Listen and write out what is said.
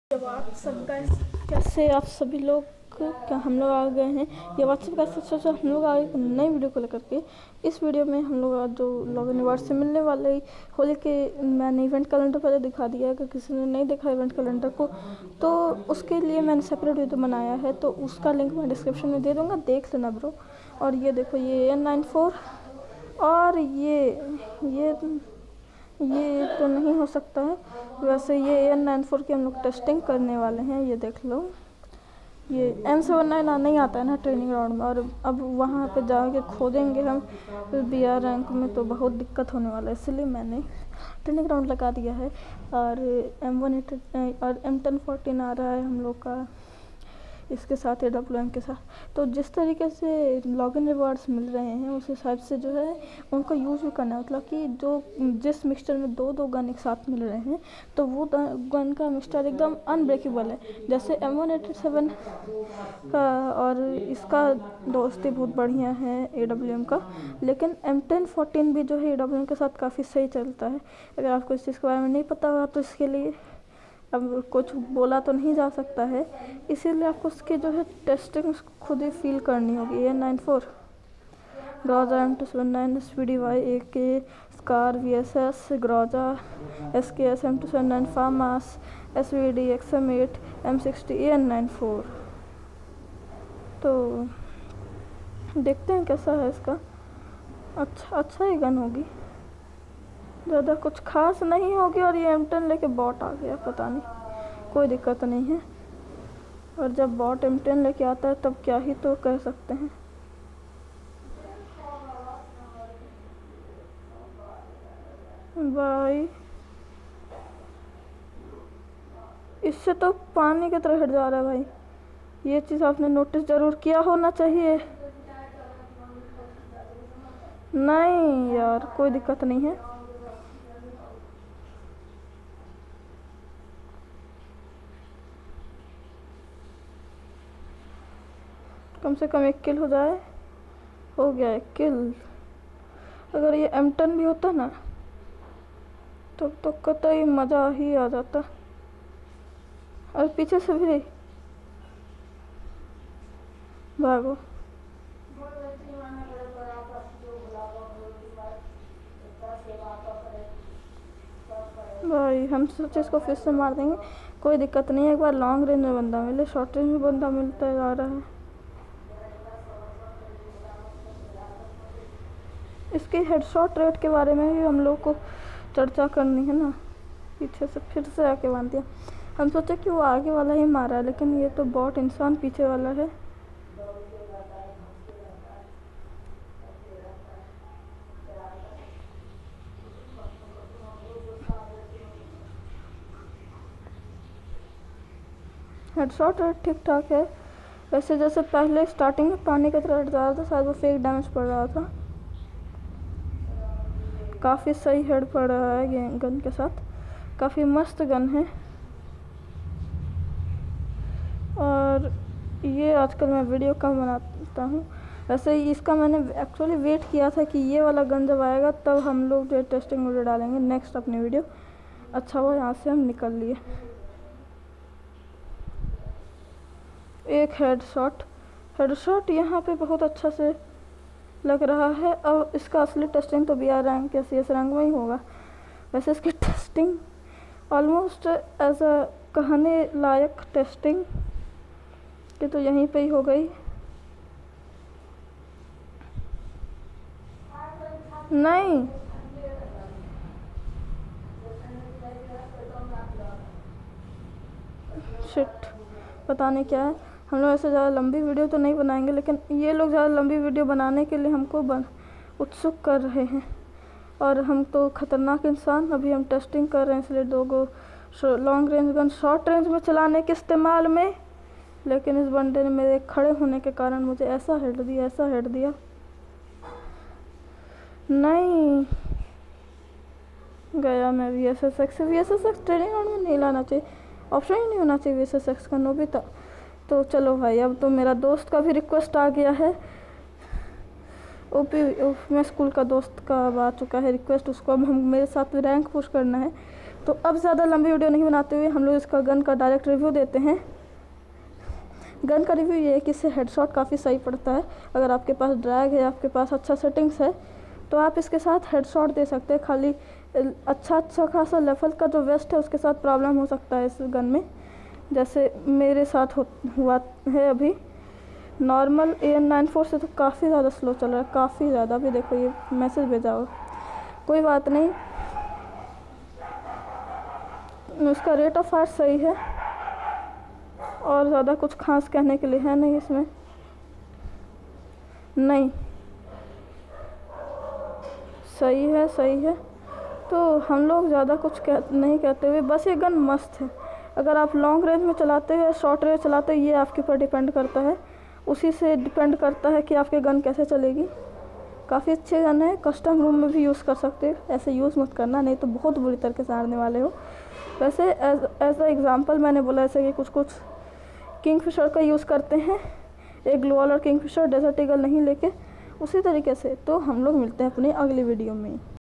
WhatsApp guys, कैसे आप सभी लोग। क्या हम लोग आ गए हैं ये व्हाट्सअप गाइस। सोचा हम लोग आगे नई वीडियो को लेकर के। इस वीडियो में हम लोग जो लॉगिन रिवार्ड से मिलने वाले होली के मैंने इवेंट कैलेंडर पहले दिखा दिया है। अगर किसी ने नहीं देखा इवेंट कैलेंडर को तो उसके लिए मैंने सेपरेट वीडियो बनाया है, तो उसका लिंक मैं डिस्क्रिप्शन में दे दूँगा, देख लेना ब्रो। और ये देखो ये N94 और ये तो नहीं हो सकता है। वैसे ये N94 की हम लोग टेस्टिंग करने वाले हैं। ये देख लो, ये M79 नहीं आता है ना ट्रेनिंग ग्राउंड में, और अब वहाँ पे जाके खोदेंगे हम BR रैंक में तो बहुत दिक्कत होने वाला है, इसलिए मैंने ट्रेनिंग ग्राउंड लगा दिया है। और M1 और M1014 आ रहा है हम लोग का इसके साथ AWM के साथ। तो जिस तरीके से लॉगिन रिवार्ड्स मिल रहे हैं उस हिसाब से जो है उनको यूज़ भी करना है। मतलब कि जिस मिक्सचर में दो गन एक साथ मिल रहे हैं तो वो गन का मिक्सचर एकदम अनब्रेकेबल है। जैसे M187 का और इसका दोस्ती बहुत बढ़िया है AWM का, लेकिन M1014 भी जो है AWM के साथ काफ़ी सही चलता है। अगर आपको इस चीज़ के बारे में नहीं पता होगा तो इसके लिए अब कुछ बोला तो नहीं जा सकता है, इसीलिए आपको उसकी जो है टेस्टिंग खुद ही फील करनी होगी। N94 Groza M279 SPDY AK scar VSS Groza SKS M279 फार्मास SVD XM8 M60 N94। तो देखते हैं कैसा है इसका। अच्छा ही गन होगी, ज़्यादा कुछ खास नहीं होगी। और ये M10 लेके बॉट आ गया, पता नहीं, कोई दिक्कत नहीं है। और जब बॉट M10 लेके आता है तब क्या ही तो कह सकते हैं। भाई इससे तो पानी की तरह हट जा रहा है भाई, ये चीज़ आपने नोटिस ज़रूर किया होना चाहिए। नहीं यार कोई दिक्कत नहीं है। कम से कम एक किल हो जाए। हो गया एक किल। अगर ये M10 भी होता ना तब तो कतई मज़ा ही आ जाता। और पीछे से भी भागो। भाई हम सोचे इसको फिर से मार देंगे, कोई दिक्कत नहीं है। एक बार लॉन्ग रेंज में बंदा मिले, शॉर्ट रेंज में बंदा मिलता जा रहा है। इसके हेडशॉट रेट के बारे में भी हम लोग को चर्चा करनी है ना। पीछे से फिर से आके बांध दिया। हम सोचे कि वो आगे वाला ही मारा है, लेकिन ये तो बॉट इंसान पीछे वाला है। हेडशॉट रेट ठीक ठाक है वैसे। जैसे पहले स्टार्टिंग में पानी की तरह हट जा रहा था, शायद वो फेक डैमेज पड़ रहा था। काफ़ी सही हेड पड़ रहा है ये गन के साथ, काफ़ी मस्त गन है। और ये आजकल मैं वीडियो कम बनाता हूँ। वैसे इसका मैंने एक्चुअली वेट किया था कि ये वाला गन जब आएगा तब हम लोग जो टेस्टिंग वीडियो डालेंगे नेक्स्ट अपनी वीडियो। अच्छा वो यहाँ से हम निकल लिए। एक हेडशॉट यहाँ पे बहुत अच्छा से लग रहा है। और इसका असली टेस्टिंग तो BR रैंक या CS रैंक में ही होगा। वैसे इसकी टेस्टिंग ऑलमोस्ट एज अ कहने लायक टेस्टिंग कि तो यहीं पे ही हो गई। नहीं शिट, पता नहीं क्या है। हम लोग ऐसे ज़्यादा लंबी वीडियो तो नहीं बनाएंगे, लेकिन ये लोग ज़्यादा लंबी वीडियो बनाने के लिए हमको उत्सुक कर रहे हैं। और हम तो ख़तरनाक इंसान, अभी हम टेस्टिंग कर रहे हैं, इसलिए 2 go long range gun short range में चलाने के इस्तेमाल में। लेकिन इस बंदे ने मेरे खड़े होने के कारण मुझे ऐसा हेड दिया। नहीं गया मैं VSS ट्रेनिंग ग्राउंड में नहीं लाना चाहिए, ऑप्शन ही नहीं होना चाहिए VSS का नोबिता। तो चलो भाई, अब तो मेरा दोस्त का भी रिक्वेस्ट आ गया है। मैं स्कूल का दोस्त का अब आ चुका है रिक्वेस्ट, उसको अब हम मेरे साथ रैंक पुश करना है। तो अब ज़्यादा लंबी वीडियो नहीं बनाते हुए हम लोग इसका गन का डायरेक्ट रिव्यू देते हैं। गन का रिव्यू ये है कि इससे हेडशॉट काफ़ी सही पड़ता है। अगर आपके पास ड्रैग है, आपके पास अच्छा सेटिंग्स है, तो आप इसके साथ हेडशॉट दे सकते हैं। खाली अच्छा खासा लेवल का जो वेस्ट है उसके साथ प्रॉब्लम हो सकता है इस गन में, जैसे मेरे साथ हुआ है अभी। नॉर्मल AN94 से तो काफ़ी ज़्यादा स्लो चल रहा है, काफ़ी ज़्यादा। भी देखो ये मैसेज भेजा हो, कोई बात नहीं, उसका रेट ऑफ फायर सही है और ज़्यादा कुछ खास कहने के लिए है नहीं इसमें। नहीं, सही है। तो हम लोग ज़्यादा कुछ नहीं कहते हुए, बस ये गन मस्त है। अगर आप लॉन्ग रेंज में चलाते हो या शॉर्ट रेंज चलाते हो, ये आपके ऊपर डिपेंड करता है। उसी से डिपेंड करता है कि आपके गन कैसे चलेगी। काफ़ी अच्छे गन है, कस्टम रूम में भी यूज़ कर सकते हो। ऐसे यूज़ मत करना, नहीं तो बहुत बुरी तरीके से हारने वाले हो। वैसे एज अ एग्ज़ाम्पल मैंने बोला ऐसे कि कुछ किंगफिशर का यूज़ करते हैं, एक ग्लोअल और किंगफिशर, डेजर्ट ईगल नहीं लेके, उसी तरीके से। तो हम लोग मिलते हैं अपनी अगली वीडियो में।